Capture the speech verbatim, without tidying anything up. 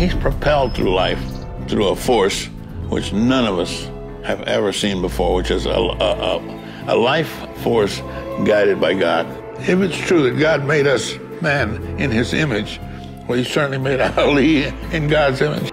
he's propelled through life through a force which none of us have ever seen before, which is a, a, a, a life force guided by God. If it's true that God made us man in his image, well, he certainly made Ali in God's image.